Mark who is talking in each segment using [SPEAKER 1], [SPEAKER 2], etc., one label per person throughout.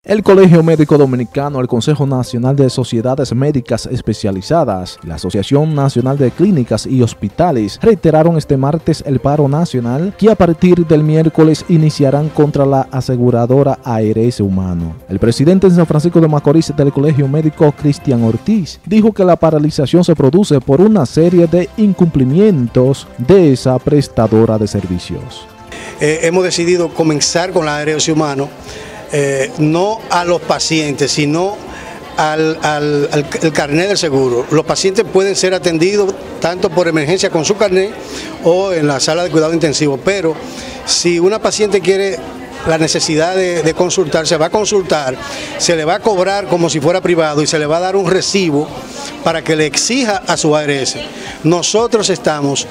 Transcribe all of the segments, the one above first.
[SPEAKER 1] El Colegio Médico Dominicano, el Consejo Nacional de Sociedades Médicas Especializadas y la Asociación Nacional de Clínicas y Hospitales reiteraron este martes el paro nacional que a partir del miércoles iniciarán contra la aseguradora ARS Humano. El presidente en San Francisco de Macorís del Colegio Médico, Cristian Ortiz, dijo que la paralización se produce por una serie de incumplimientos de esa prestadora de servicios.
[SPEAKER 2] Hemos decidido comenzar con la ARS Humano. No a los pacientes, sino al carnet del seguro. Los pacientes pueden ser atendidos tanto por emergencia con su carnet o en la sala de cuidado intensivo, pero si una paciente quiere la necesidad de consultar, se va a consultar, se le va a cobrar como si fuera privado y se le va a dar un recibo para que le exija a su ARS. Nosotros estamos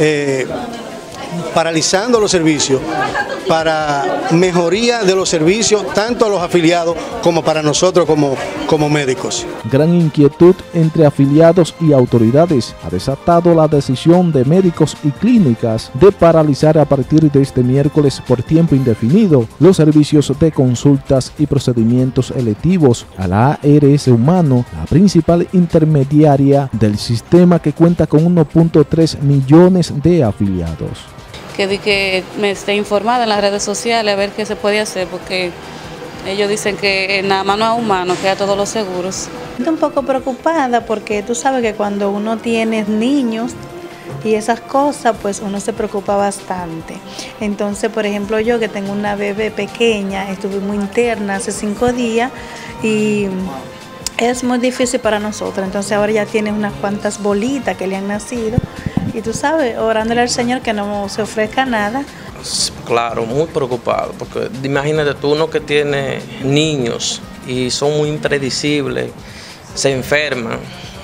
[SPEAKER 2] paralizando los servicios para mejoría de los servicios tanto a los afiliados como para nosotros como médicos.
[SPEAKER 1] Gran inquietud entre afiliados y autoridades ha desatado la decisión de médicos y clínicas de paralizar a partir de este miércoles por tiempo indefinido los servicios de consultas y procedimientos electivos a la ARS Humano, la principal intermediaria del sistema que cuenta con 1.3 millones de afiliados.
[SPEAKER 3] Que me esté informada en las redes sociales a ver qué se puede hacer, porque ellos dicen que nada más no a Humano, que a todos los seguros.
[SPEAKER 4] Estoy un poco preocupada porque tú sabes que cuando uno tiene niños y esas cosas, pues uno se preocupa bastante. Entonces, por ejemplo, yo que tengo una bebé pequeña, estuve muy interna hace 5 días y es muy difícil para nosotros. Entonces ahora ya tiene unas cuantas bolitas que le han nacido. Y tú sabes, orándole al Señor que no se ofrezca nada.
[SPEAKER 5] Claro, muy preocupado, porque imagínate tú, uno que tiene niños y son muy impredecibles, se enferman,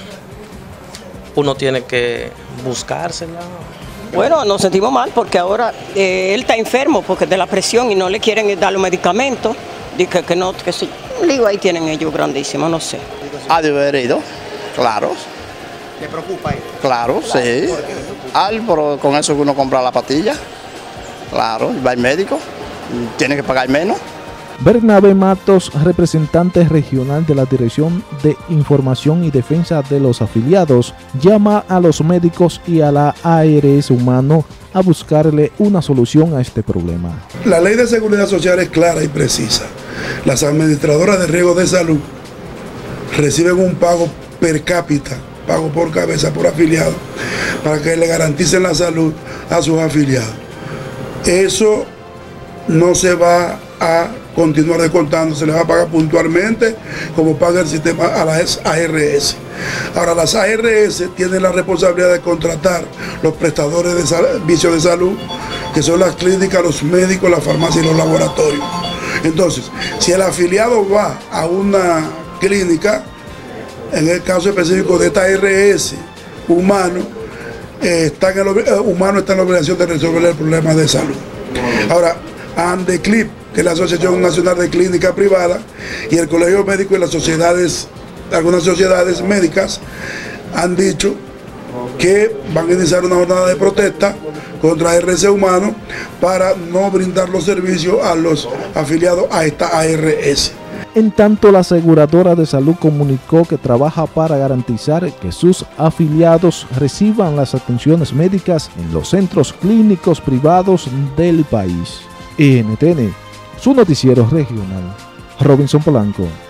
[SPEAKER 5] uno tiene que buscársela.
[SPEAKER 6] Bueno, nos sentimos mal porque ahora él está enfermo porque de la presión y no le quieren dar los medicamentos. Dice que no, que sí. Digo, ahí tienen ellos grandísimos, no sé.
[SPEAKER 7] Ha de haber ido, claro.
[SPEAKER 8] ¿Le preocupa eso?
[SPEAKER 7] Claro, sí. Pero con eso uno compra la pastilla. Claro, va al médico, tiene que pagar menos.
[SPEAKER 1] Bernabé Matos, representante regional de la Dirección de Información y Defensa de los Afiliados, llama a los médicos y a la ARS Humano a buscarle una solución a este problema.
[SPEAKER 9] La ley de seguridad social es clara y precisa. Las administradoras de riesgo de salud reciben un pago per cápita, pago por cabeza, por afiliado, para que le garanticen la salud a sus afiliados. Eso no se va a continuar descontando, se le va a pagar puntualmente como paga el sistema a las ARS. Ahora, las ARS tienen la responsabilidad de contratar los prestadores de servicios de salud, que son las clínicas, los médicos, las farmacias y los laboratorios. Entonces, si el afiliado va a una clínica, en el caso específico de esta ARS Humano, Humano está en la obligación de resolver el problema de salud. Ahora, ANDECLIP, que es la Asociación Nacional de Clínicas Privadas, y el Colegio Médico y las sociedades, algunas sociedades médicas, han dicho que van a iniciar una jornada de protesta contra ARS Humano para no brindar los servicios a los afiliados a esta ARS.
[SPEAKER 1] En tanto, la aseguradora de salud comunicó que trabaja para garantizar que sus afiliados reciban las atenciones médicas en los centros clínicos privados del país. NTN, su noticiero regional. Robinson Polanco.